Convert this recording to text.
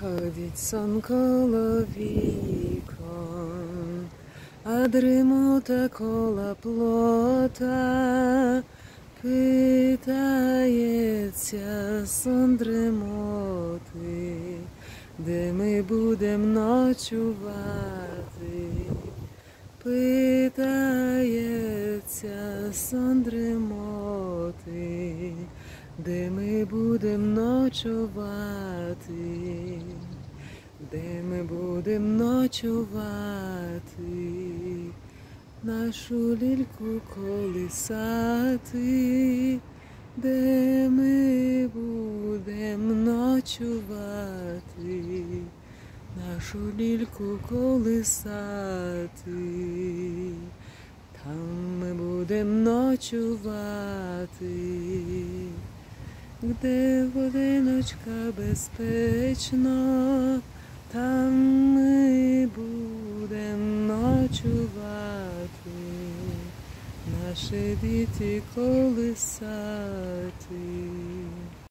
Ходить сон коло вікон, а дремота коло плота, питається сон дремоти, де ми будем ночувати. Питається сон дремоти, де ми будем ночувати, де ми будем ночувати, нашу лільку колисати, де ми будем ночувати, нашу лільку колисати, там ми будем ночувати, де будиночка безпечно, там ми будем ночувати, наші діти колисати.